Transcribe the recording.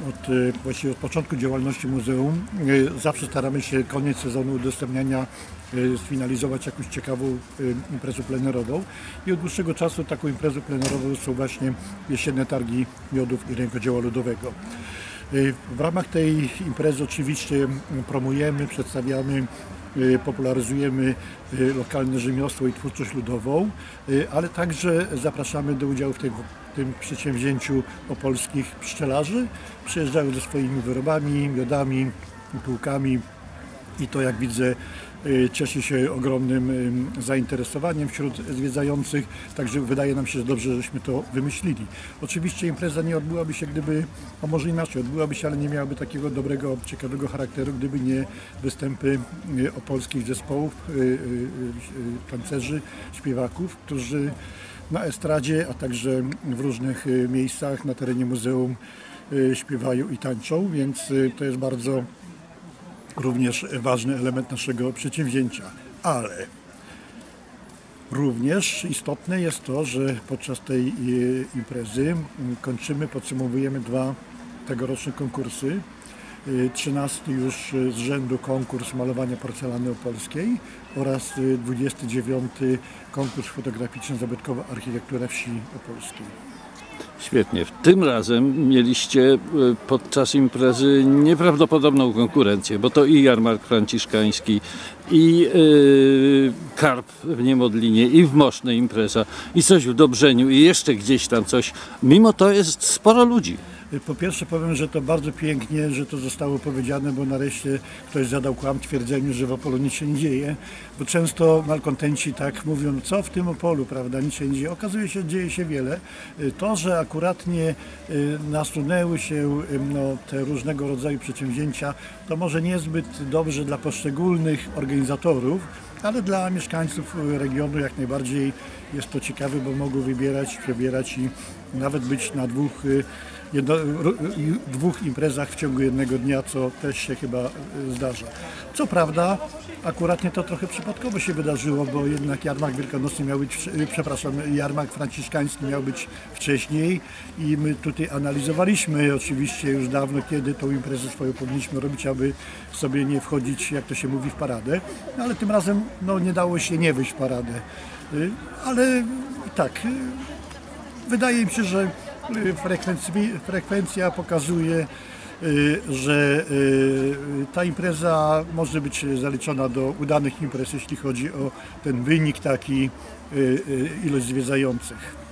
właściwie od początku działalności muzeum zawsze staramy się koniec sezonu udostępniania sfinalizować jakąś ciekawą imprezę plenerową i od dłuższego czasu taką imprezą plenerową są właśnie jesienne targi miodów i rękodzieła ludowego. W ramach tej imprezy oczywiście promujemy, przedstawiamy, popularyzujemy lokalne rzemiosło i twórczość ludową, ale także zapraszamy do udziału w tym przedsięwzięciu opolskich pszczelarzy. Przyjeżdżają ze swoimi wyrobami, miodami, piłkami i to, jak widzę, cieszy się ogromnym zainteresowaniem wśród zwiedzających, także wydaje nam się, że dobrze, żeśmy to wymyślili. Oczywiście impreza nie odbyłaby się, gdyby, a może inaczej, odbyłaby się, ale nie miałaby takiego dobrego, ciekawego charakteru, gdyby nie występy opolskich zespołów, tancerzy, śpiewaków, którzy na estradzie, a także w różnych miejscach na terenie muzeum śpiewają i tańczą, więc to jest bardzo również ważny element naszego przedsięwzięcia, ale również istotne jest to, że podczas tej imprezy podsumowujemy 2 tegoroczne konkursy. 13 już z rzędu konkurs malowania porcelany opolskiej oraz 29 konkurs fotograficzno-zabytkowa architektura wsi opolskiej. Świetnie. Tym razem mieliście podczas imprezy nieprawdopodobną konkurencję, bo to i jarmark franciszkański, i karp w Niemodlinie, i w Mosznej impreza, i coś w Dobrzeniu, i jeszcze gdzieś tam coś. Mimo to jest sporo ludzi. Po pierwsze powiem, że to bardzo pięknie, że to zostało powiedziane, bo nareszcie ktoś zadał kłam twierdzeniu, że w Opolu nic się nie dzieje, bo często malkontenci tak mówią, co w tym Opolu, prawda, nic się nie dzieje. Okazuje się, że dzieje się wiele. To, że akuratnie nasunęły się te różnego rodzaju przedsięwzięcia, to może niezbyt dobrze dla poszczególnych organizatorów, ale dla mieszkańców regionu jak najbardziej jest to ciekawe, bo mogą wybierać, przebierać i nawet być na dwóch imprezach w ciągu jednego dnia, co też się chyba zdarza. Co prawda, akuratnie to trochę przypadkowo się wydarzyło, bo jednak jarmark wielkanocny miał być, jarmark franciszkański miał być wcześniej i my tutaj analizowaliśmy oczywiście już dawno, kiedy tą imprezę swoją powinniśmy robić, aby sobie nie wchodzić, jak to się mówi, w paradę, ale tym razem nie dało się nie wyjść w paradę. Ale tak, wydaje mi się, że frekwencja pokazuje, że ta impreza może być zaliczona do udanych imprez, jeśli chodzi o ten wynik, taki ilość zwiedzających.